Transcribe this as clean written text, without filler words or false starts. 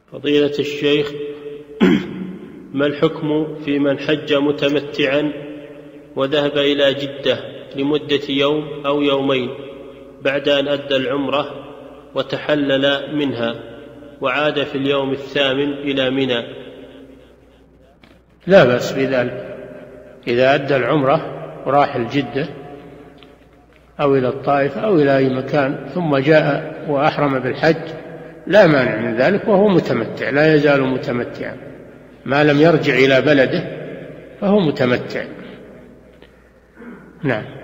فضيلة الشيخ، ما الحكم في من حج متمتعا وذهب إلى جدة لمدة يوم أو يومين بعد أن أدى العمرة وتحلل منها وعاد في اليوم الثامن إلى منى؟ لا بأس بذلك، إذا أدى العمرة وراح الجدة أو إلى الطائف أو إلى أي مكان ثم جاء وأحرم بالحج لا مانع من ذلك، وهو متمتع، لا يزال متمتعا ما لم يرجع إلى بلده فهو متمتع. نعم.